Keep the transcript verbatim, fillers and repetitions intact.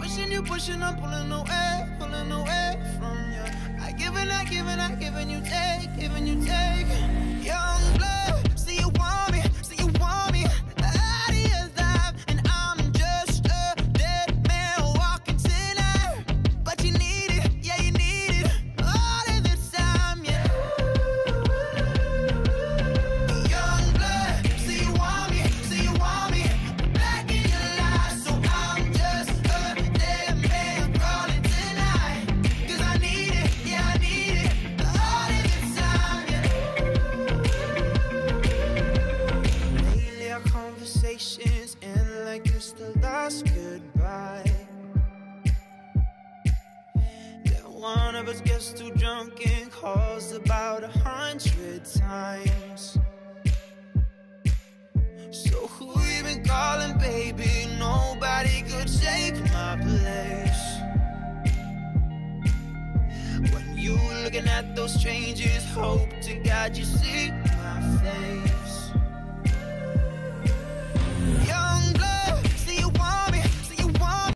pushing you, pushing, I'm pulling away, pulling away from you. I give and I give and I give and you take, giving you take. Young blood, see you want me, see you want me out of your life, and I'm just a dead man walking tonight. But you need it, yeah you need it all of the time, yeah. Young blood, see you want me, see you want me back in your life, so I'm just a dead man crawling tonight. Cause I need it, yeah I need it all of the time, yeah. Lately our conversations end like it's the last goodbye. Yeah, one of us gets too drunk and calls about a hundred times. So who you been calling, baby? Nobody could take my place. When you looking at those strangers, hope to God you see my face.